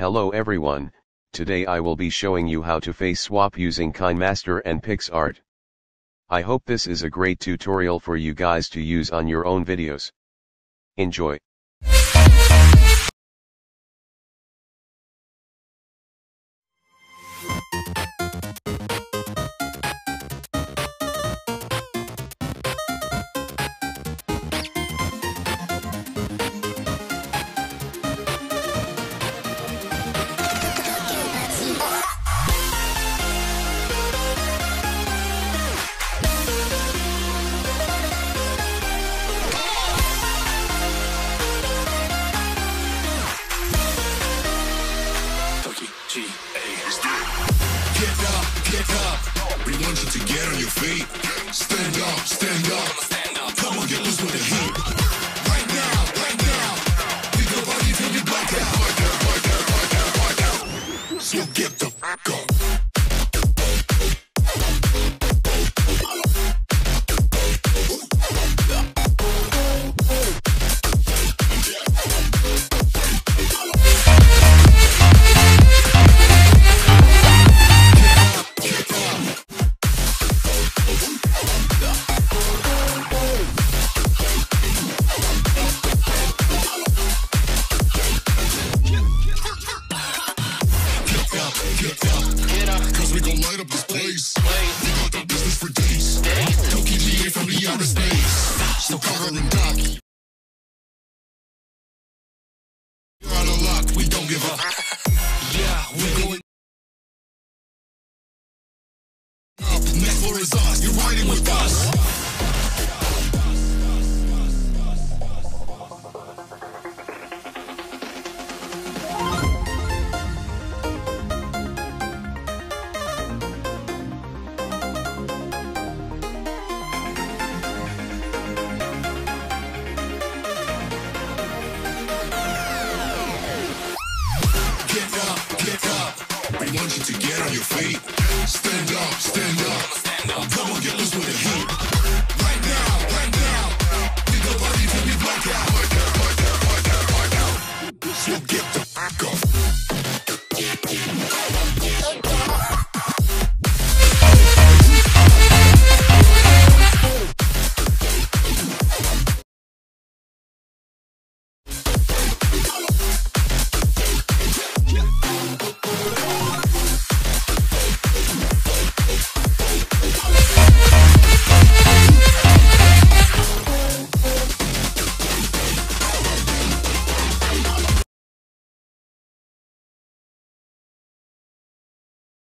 Hello everyone, today I will be showing you how to face swap using KineMaster and PicsArt. I hope this is a great tutorial for you guys to use on your own videos. Enjoy. Get up, we want you to get on your feet. Stand up, come on, get loose with the heat. Right now, we go party till we black out. So get the fuck up. Cause we gon' light up this place. We got the business for days. Doki GA from the outer space. So cover and docky. You're out of luck, we don't give up. Yeah, we going up. Next floor is us, you're riding with us. Get up, we want you to get on your feet. Stand up, come on, get loose with the heat.